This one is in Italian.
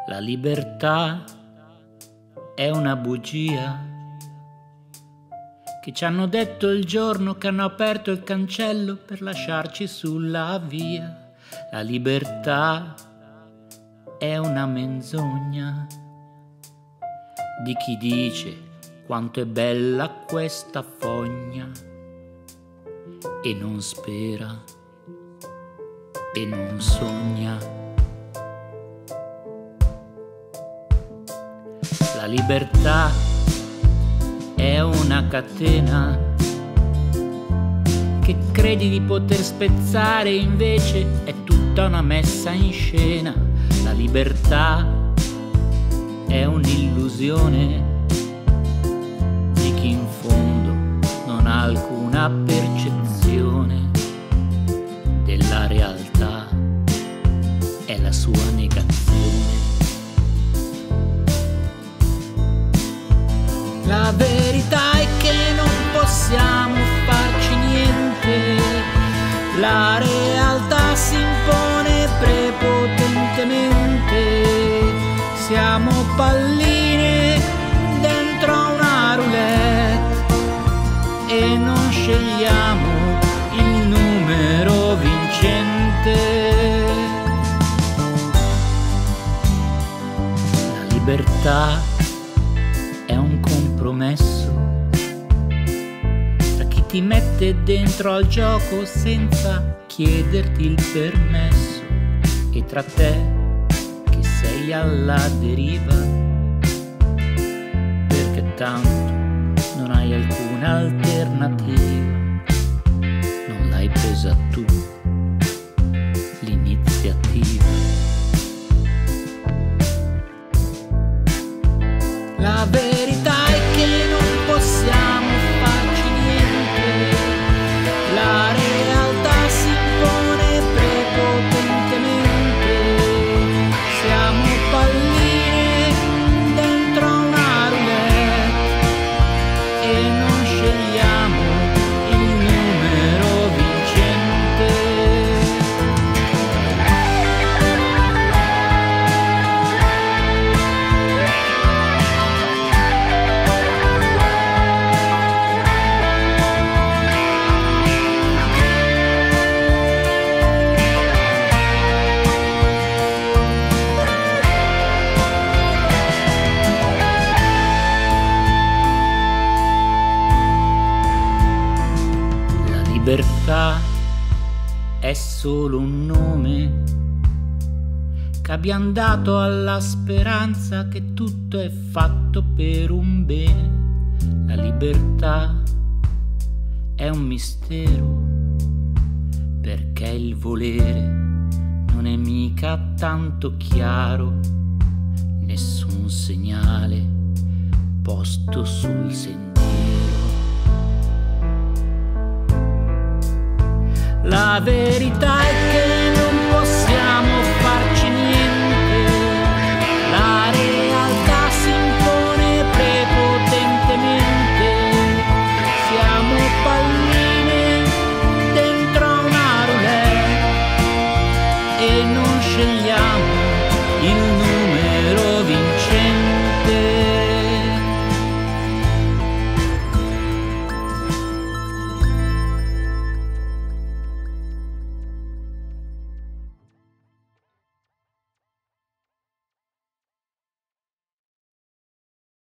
La libertà è una bugia che ci hanno detto il giorno che hanno aperto il cancello per lasciarci sulla via. La libertà è una menzogna di chi dice quanto è bella questa fogna e non spera e non sogna. La libertà è una catena che credi di poter spezzare, invece è tutta una messa in scena. La libertà è un'illusione di chi in fondo non ha alcuna percezione della realtà, è la sua negazione. La verità è che non possiamo farci niente, la realtà si impone prepotentemente, siamo palline dentro a una roulette e non scegliamo il numero vincente. La libertà è un compromesso tra chi ti mette dentro al gioco senza chiederti il permesso e tra te che sei alla deriva perché tanto non hai alcuna alternativa, non l'hai presa tu l'iniziativa. La verità è che non possiamo farci niente, la realtà si impone prepotentemente, siamo palline dentro a una roulette e non scegliamo il numero vincente. La libertà è solo un nome che abbiamo dato alla speranza che tutto è fatto per un bene. La libertà è un mistero perché il volere non è mica tanto chiaro, nessun segnale posto sul sentiero. La verità